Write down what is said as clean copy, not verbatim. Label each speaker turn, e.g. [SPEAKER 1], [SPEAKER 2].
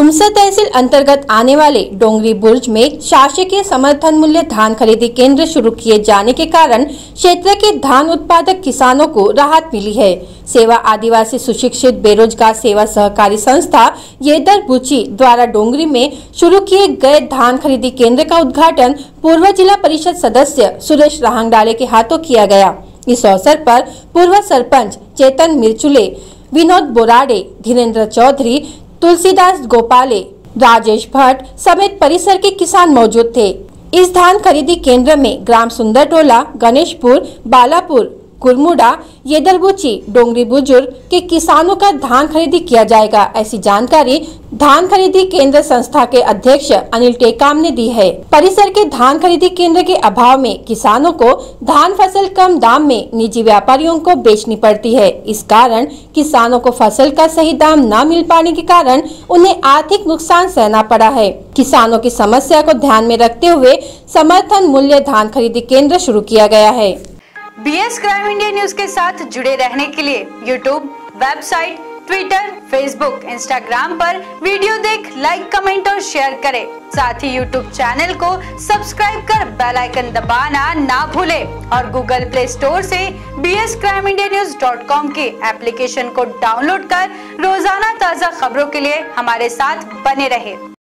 [SPEAKER 1] हुमसा तहसील अंतर्गत आने वाले डोंगरी बुर्ज में शासकीय समर्थन मूल्य धान खरीदी केंद्र शुरू किए जाने के कारण क्षेत्र के धान उत्पादक किसानों को राहत मिली है। सेवा आदिवासी सुशिक्षित बेरोजगार सेवा सहकारी संस्था येदर बुची द्वारा डोंगरी में शुरू किए गए धान खरीदी केंद्र का उद्घाटन पूर्व जिला परिषद सदस्य सुरेश राहंगडाले के हाथों किया गया। इस अवसर पर पूर्व सरपंच चेतन मिर्चुले, विनोद बोराडे, धीरेन्द्र चौधरी, तुलसीदास गोपाले, राजेश भट्ट समेत परिसर के किसान मौजूद थे। इस धान खरीदी केंद्र में ग्राम सुंदरटोला, गणेशपुर, बालापुर, कुरमुडा, येदरबुची, डोंगरी बुजुर्ग के किसानों का धान खरीदी किया जाएगा। ऐसी जानकारी धान खरीदी केंद्र संस्था के अध्यक्ष अनिल टेकाम ने दी है। परिसर के धान खरीदी केंद्र के अभाव में किसानों को धान फसल कम दाम में निजी व्यापारियों को बेचनी पड़ती है। इस कारण किसानों को फसल का सही दाम न मिल पाने के कारण उन्हें आर्थिक नुकसान सहना पड़ा है। किसानों की समस्या को ध्यान में रखते हुए समर्थन मूल्य धान खरीदी केंद्र शुरू किया गया है।
[SPEAKER 2] BS क्राइम इंडिया न्यूज के साथ जुड़े रहने के लिए YouTube, website, Twitter, Facebook, Instagram पर वीडियो देख लाइक, कमेंट और शेयर करें। साथ ही YouTube चैनल को सब्सक्राइब कर बेल आइकन दबाना ना भूलें और Google प्ले स्टोर से bscrimindianews.com के एप्लीकेशन को डाउनलोड कर रोजाना ताज़ा खबरों के लिए हमारे साथ बने रहें।